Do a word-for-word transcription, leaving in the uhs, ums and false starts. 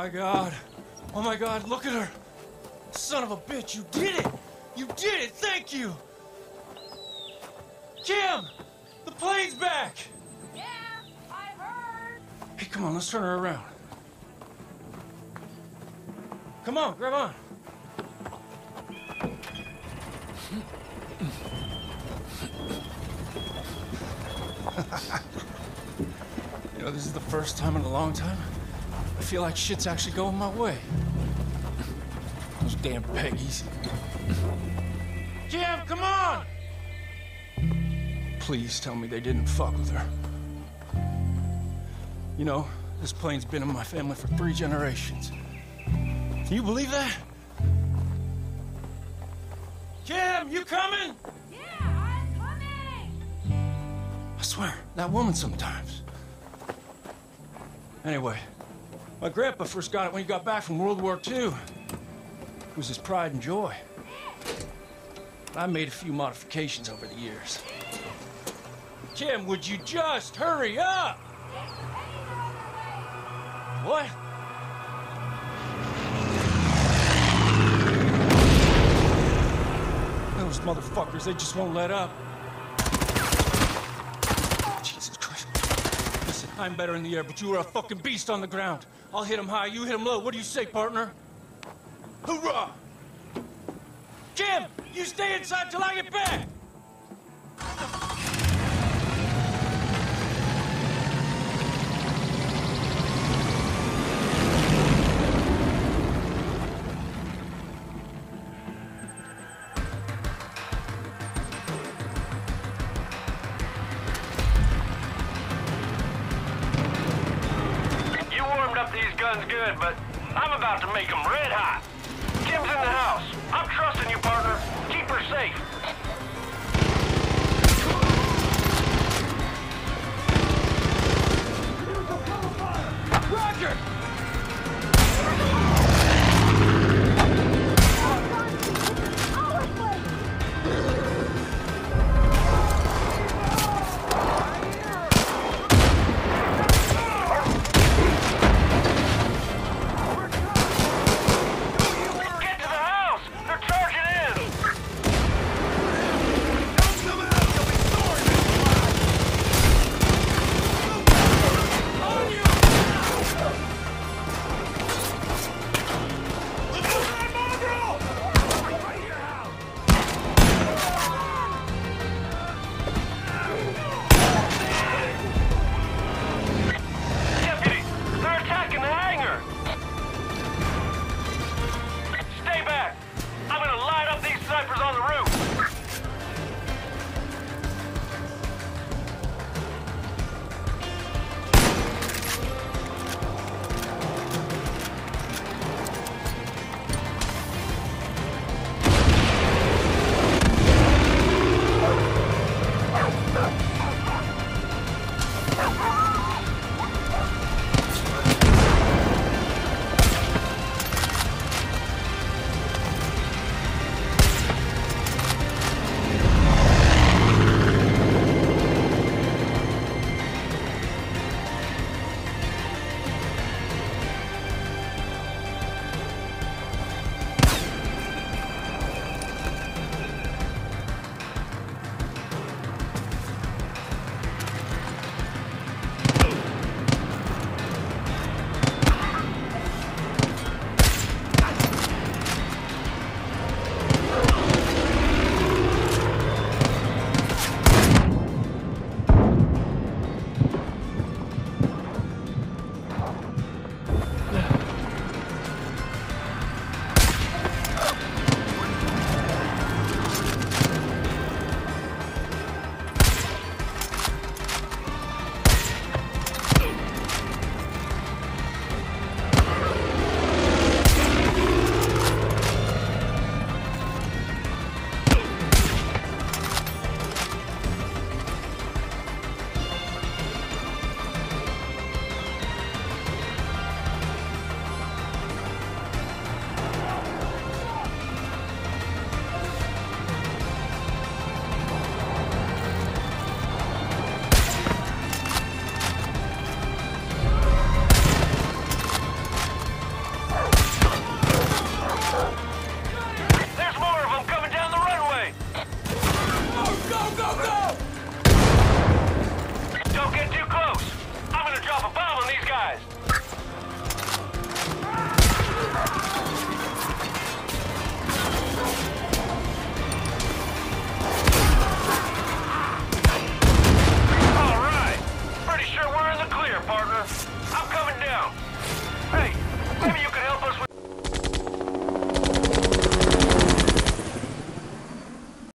my God. Oh my God, look at her. Son of a bitch, you did it! You did it, thank you! Kim! The plane's back! Yeah, I heard! Hey, come on, let's turn her around. Come on, grab on. You know, this is the first time in a long time I feel like shit's actually going my way. Those damn Peggies. Jim, come on! Please tell me they didn't fuck with her. You know, this plane's been in my family for three generations. Can you believe that? Kim, you coming? Yeah, I'm coming! I swear, that woman sometimes. Anyway, my grandpa first got it when he got back from World War Two. It was his pride and joy. I made a few modifications over the years. Kim, would you just hurry up? What? Those motherfuckers, they just won't let up. Jesus Christ. Listen, I'm better in the air, but you are a fucking beast on the ground. I'll hit him high, you hit him low. What do you say, partner? Hoorah! Jim, you stay inside till I get back! You warmed up these guns good, but I'm about to make them red hot. Kim's in the house. I'm trusting you, partner. Keep her safe.